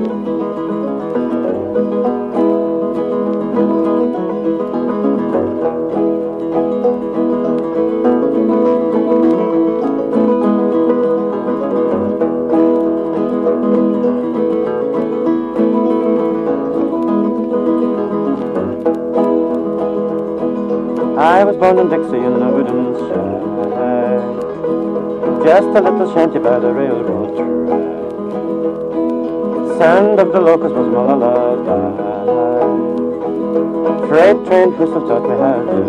I was born in Dixie in a wooden shack, just a little shanty by the railroad track. Sound of the locusts was my lullaby. Freight train whistle taught me how to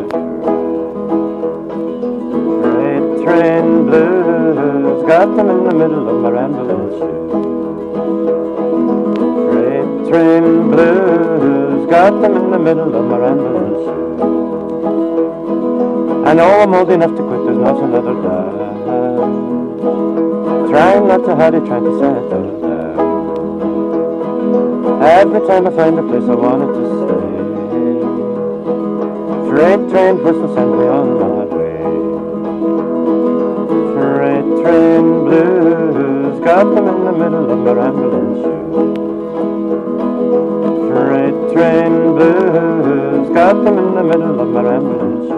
ride. Freight train blues got them in the middle of my rambling shoes. Freight train blues got them in the middle of my rambling shoes. I know I'm old enough to quit, there's not another dime. Trying not to hurry, trying to settle down. Every time I find a place I wanted to stay, freight train whistle sent me on my way. Freight train blues got them in the middle of my rambling shoes. Freight train blues got them in the middle of my rambling shoes.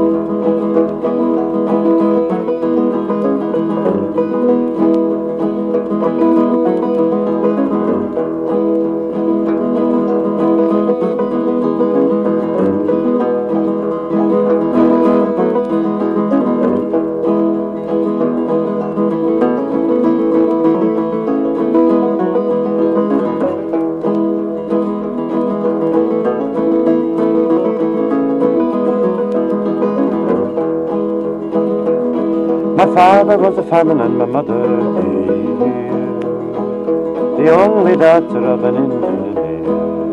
My father was a fireman and my mother dear, the only daughter of an engineer.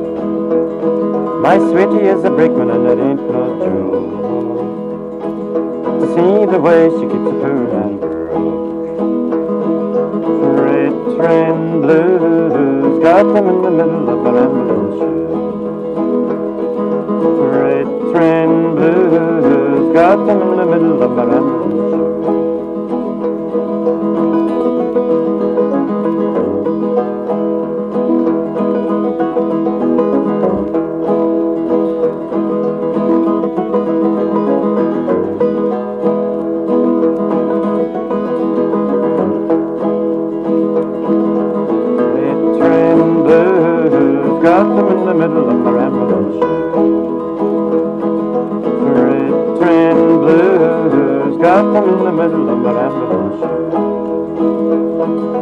My sweetie is a brakeman and it ain't no joke to see the way she keeps a poor man broke. Freight train blues got them in the middle of a rambling shoes. Freight train blues got them in the middle of a rambling shoes. Got them in the middle of my rambling shoes. Freight train blues got them in the middle of my rambling shoes.